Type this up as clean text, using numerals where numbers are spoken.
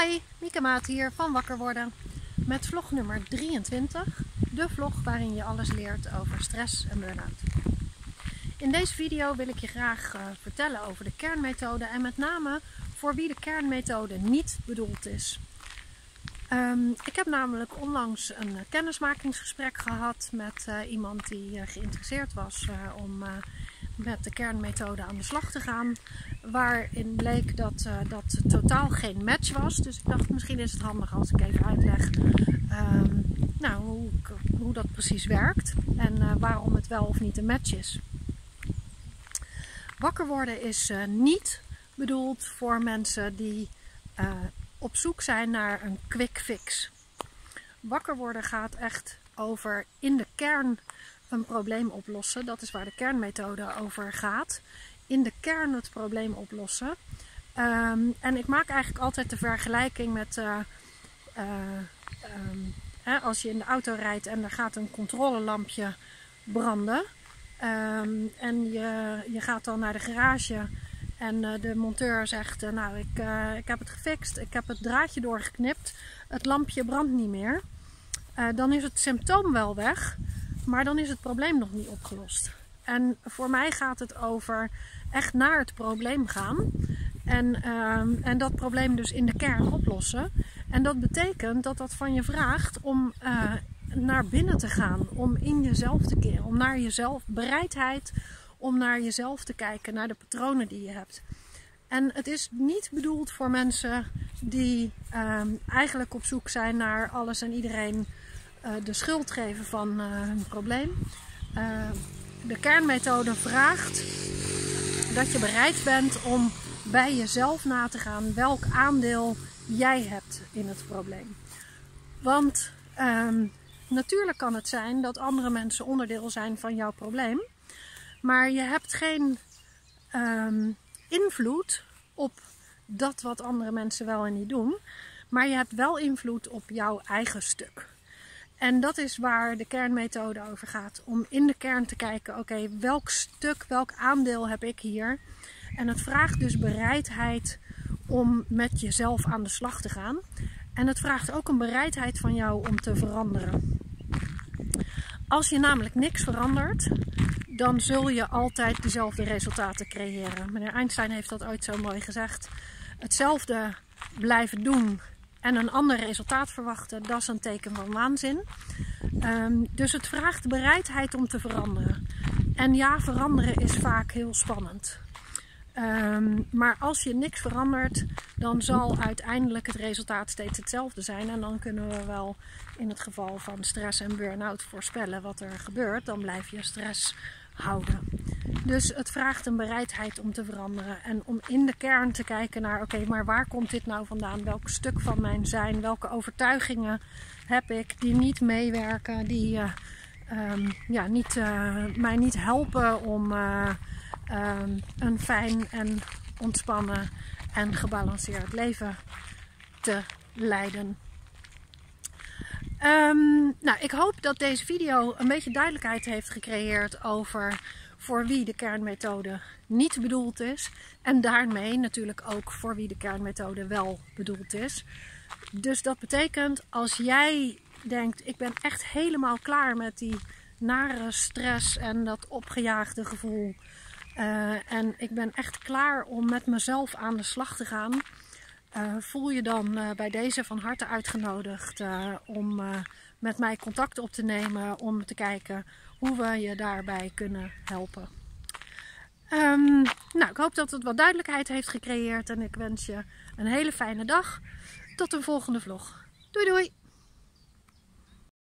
Hi, Mieke Maat hier van Wakker Worden met vlog nummer 23. De vlog waarin je alles leert over stress en burn-out. In deze video wil ik je graag vertellen over de kernmethode en met name voor wie de kernmethode niet bedoeld is. Ik heb namelijk onlangs een kennismakingsgesprek gehad met iemand die geïnteresseerd was om met de kernmethode aan de slag te gaan. Waarin bleek dat dat totaal geen match was. Dus ik dacht, misschien is het handig als ik even uitleg hoe dat precies werkt. En waarom het wel of niet een match is. Wakker worden is niet bedoeld voor mensen die op zoek zijn naar een quick fix. Wakker worden gaat echt over in de kern een probleem oplossen. Dat is waar de kernmethode over gaat. In de kern het probleem oplossen. En ik maak eigenlijk altijd de vergelijking met als je in de auto rijdt en er gaat een controlelampje branden. En je gaat dan naar de garage en de monteur zegt, ik heb het gefixt, ik heb het draadje doorgeknipt, het lampje brandt niet meer. Dan is het symptoom wel weg, maar dan is het probleem nog niet opgelost. En voor mij gaat het over echt naar het probleem gaan en dat probleem dus in de kern oplossen. En dat betekent dat dat van je vraagt om naar binnen te gaan, om in jezelf te keren, om naar jezelf, bereidheid om naar jezelf te kijken, naar de patronen die je hebt. En het is niet bedoeld voor mensen die eigenlijk op zoek zijn naar alles en iedereen de schuld geven van hun probleem. De kernmethode vraagt dat je bereid bent om bij jezelf na te gaan welk aandeel jij hebt in het probleem. Want natuurlijk kan het zijn dat andere mensen onderdeel zijn van jouw probleem. Maar je hebt geen invloed op dat wat andere mensen wel en niet doen. Maar je hebt wel invloed op jouw eigen stuk. En dat is waar de kernmethode over gaat. Om in de kern te kijken, oké, welk stuk, welk aandeel heb ik hier? En het vraagt dus bereidheid om met jezelf aan de slag te gaan. En het vraagt ook een bereidheid van jou om te veranderen. Als je namelijk niks verandert, dan zul je altijd dezelfde resultaten creëren. Meneer Einstein heeft dat ooit zo mooi gezegd. Hetzelfde blijven doen en een ander resultaat verwachten, dat is een teken van waanzin. Dus het vraagt bereidheid om te veranderen. En ja, veranderen is vaak heel spannend. Maar als je niks verandert, dan zal uiteindelijk het resultaat steeds hetzelfde zijn. En dan kunnen we wel in het geval van stress en burn-out voorspellen wat er gebeurt. Dan blijf je stress houden. Dus het vraagt een bereidheid om te veranderen. En om in de kern te kijken naar, oké, maar waar komt dit nou vandaan? Welk stuk van mijn zijn? Welke overtuigingen heb ik die niet meewerken? Die mij niet helpen om een fijn en ontspannen en gebalanceerd leven te leiden. Ik hoop dat deze video een beetje duidelijkheid heeft gecreëerd over voor wie de kernmethode niet bedoeld is. En daarmee natuurlijk ook voor wie de kernmethode wel bedoeld is. Dus dat betekent als jij denkt, ik ben echt helemaal klaar met die nare stress en dat opgejaagde gevoel. En ik ben echt klaar om met mezelf aan de slag te gaan. Voel je dan bij deze van harte uitgenodigd om met mij contact op te nemen. Om te kijken hoe we je daarbij kunnen helpen. Ik hoop dat het wat duidelijkheid heeft gecreëerd. En ik wens je een hele fijne dag. Tot een volgende vlog. Doei doei!